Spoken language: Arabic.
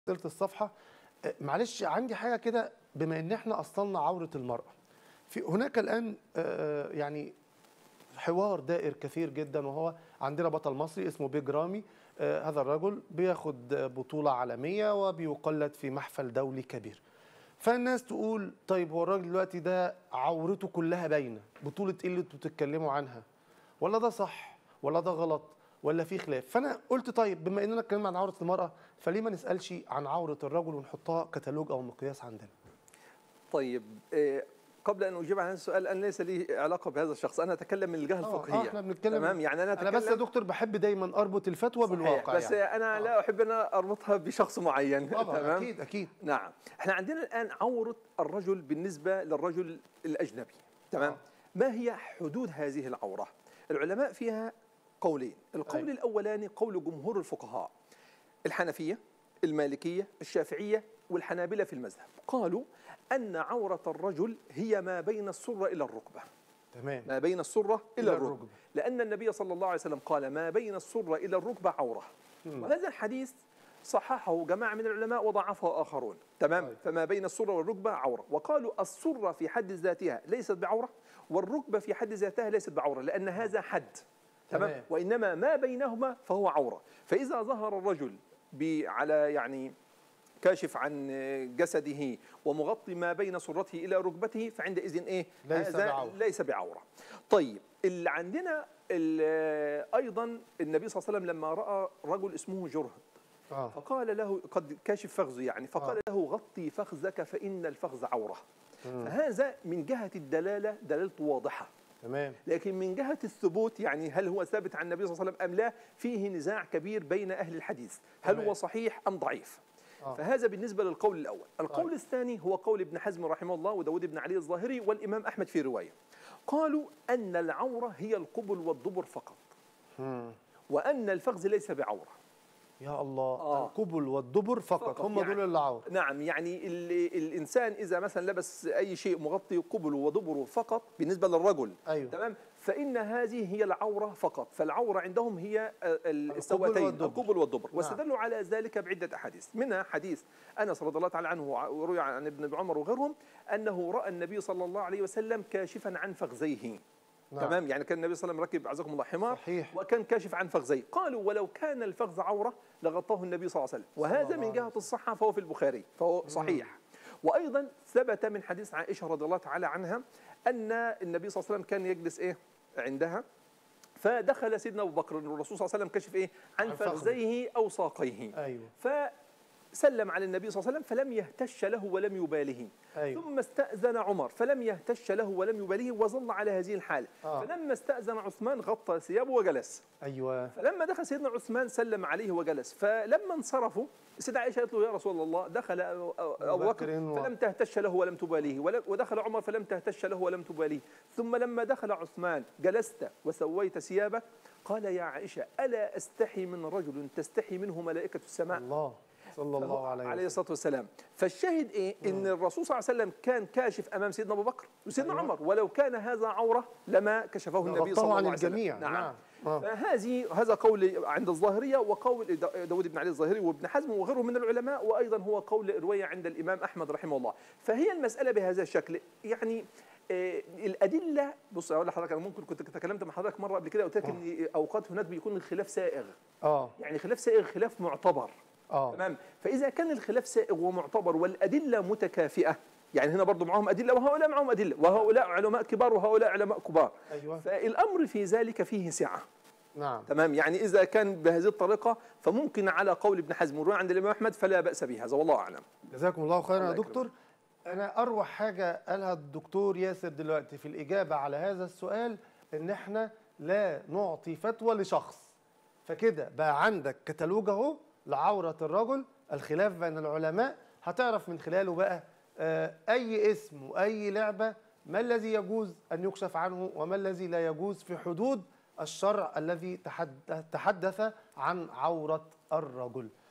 تلت الصفحة. معلش عندي حاجة كده، بما ان احنا اصلنا عورة المرأة، في هناك الآن يعني حوار دائر كثير جدا، وهو عندنا بطل مصري اسمه بيج رامي. هذا الرجل بياخد بطولة عالمية وبيقلد في محفل دولي كبير. فالناس تقول طيب هو الراجل دلوقتي ده عورته كلها باينة، بطولة ايه اللي انتوا بتتكلموا عنها؟ ولا ده صح ولا ده غلط ولا في خلاف؟ فانا قلت طيب بما اننا اتكلمنا عن عورة المرأة، فليه ما نسألش عن عورة الرجل ونحطها كتالوج او مقياس عندنا؟ طيب قبل ان اجيب عن هذا السؤال، انا ليس لي علاقه بهذا الشخص، انا اتكلم من الجهه الفقهيه. احنا بنتكلم تمام، يعني انا بس يا دكتور بحب دايما اربط الفتوى بالواقع، بس يعني انا لا احب ان اربطها بشخص معين. طبعا. تمام، اكيد. نعم، احنا عندنا الان عوره الرجل بالنسبه للرجل الاجنبي. تمام. ما هي حدود هذه العوره؟ العلماء فيها قولين. القول الاولاني قول جمهور الفقهاء الحنفيه، المالكيه، الشافعيه والحنابلة في المذهب، قالوا أن عورة الرجل هي ما بين السرة إلى الركبة. تمام. ما بين السرة إلى الركبة، لأن النبي صلى الله عليه وسلم قال ما بين السرة إلى الركبة عورة. وهذا الحديث صححه جماعة من العلماء وضعفه آخرون. تمام. فما بين السرة والركبة عورة، وقالوا السرة في حد ذاتها ليست بعورة، والركبة في حد ذاتها ليست بعورة، لأن هذا حد. تمام. وإنما ما بينهما فهو عورة. فإذا ظهر الرجل على يعني كاشف عن جسده ومغطي ما بين سرته إلى ركبته، فعندئذ إيه؟ ليس بعورة. طيب، اللي عندنا أيضا النبي صلى الله عليه وسلم لما رأى رجل اسمه جرهد، فقال له قد كاشف فخذه يعني، فقال له غطي فخذك فإن الفخذ عورة. فهذا من جهة الدلالة دلالته واضحة. تمام. لكن من جهة الثبوت، يعني هل هو ثابت عن النبي صلى الله عليه وسلم أم لا، فيه نزاع كبير بين أهل الحديث، هل هو صحيح أم ضعيف. فهذا بالنسبة للقول الأول. القول الثاني هو قول ابن حزم رحمه الله وداود بن علي الظاهري والإمام أحمد في رواية، قالوا أن العورة هي القبل والدبر فقط، وأن الفخذ ليس بعورة. يا الله. القبل والدبر فقط هم دول اللي عورة. نعم، يعني الإنسان إذا مثلا لبس أي شيء مغطي قبله ودبره فقط بالنسبة للرجل، تمام، فإن هذه هي العورة فقط. فالعورة عندهم هي السواتين، القبل والدبر. واستدلوا على ذلك بعدة أحاديث، منها حديث أنس رضي الله تعالى عنه وروي عن ابن عمر وغيرهم أنه رأى النبي صلى الله عليه وسلم كاشفا عن فخذيه. تمام، يعني كان النبي صلى الله عليه وسلم ركب عزكم الله حمار، صحيح، وكان كاشف عن فخذيه. قالوا ولو كان الفخذ عورة لغطاه النبي صلى الله عليه وسلم، وهذا من جهة الصحة فهو في البخاري، فهو صحيح. وأيضا ثبت من حديث عائشة رضي الله تعالى عنها أن النبي صلى الله عليه وسلم كان يجلس إيه عندها، فدخل سيدنا أبو بكر، الرسول صلى الله عليه وسلم كشف إيه عن فخذيه أو ساقيه. فسلم على النبي صلى الله عليه وسلم فلم يهتش له ولم يباله. ثم استأذن عمر فلم يهتش له ولم يباله وظل على هذه الحالة. فلما استأذن عثمان غطى ثيابه وجلس. فلما دخل سيدنا عثمان سلم عليه وجلس. فلما انصرفوا السيدة عائشة قالت له يا رسول الله دخل أبو بكر فلم تهتش له ولم تباليه، ودخل عمر فلم تهتش له ولم تباليه، ثم لما دخل عثمان جلست وسويت ثيابك. قال يا عائشة ألا أستحي من رجل تستحي منه ملائكة السماء؟ الله صلى الله عليه الصلاة والسلام. فالشاهد إيه؟ إن الرسول صلى الله عليه وسلم كان كاشف أمام سيدنا أبو بكر وسيدنا عمر، ولو كان هذا عورة لما كشفه النبي صلى الله عليه وسلم. الجميع. نعم. هذا قول عند الظاهرية، وقول داود بن علي الظاهري وابن حزم وغيره من العلماء، وأيضا هو قول رواية عند الإمام أحمد رحمه الله. فهي المسألة بهذا الشكل، يعني الأدلة. بص أقول لحضرتك، أنا ممكن كنت تكلمت مع حضرتك مرة قبل كده قلت لك إن أوقات هناك بيكون الخلاف سائغ. يعني خلاف سائغ خلاف معتبر. تمام. فإذا كان الخلاف سائغ ومعتبر والأدلة متكافئة، يعني هنا برضو معهم أدلة وهؤلاء معهم أدلة، وهؤلاء علماء كبار وهؤلاء علماء كبار. فالأمر في ذلك فيه سعة. نعم. تمام، يعني إذا كان بهذه الطريقة فممكن على قول ابن حزم وروي عند الإمام أحمد فلا بأس بهذا، والله أعلم. جزاكم الله خيرا يا دكتور. أنا أروع حاجة قالها الدكتور ياسر دلوقتي في الإجابة على هذا السؤال إن إحنا لا نعطي فتوى لشخص. فكده بقى عندك كتالوج أهو لعورة الرجل، الخلاف بين العلماء، هتعرف من خلاله بقى أي اسم وأي لعبة ما الذي يجوز أن يكشف عنه وما الذي لا يجوز في حدود الشرع الذي تحدث عن عورة الرجل.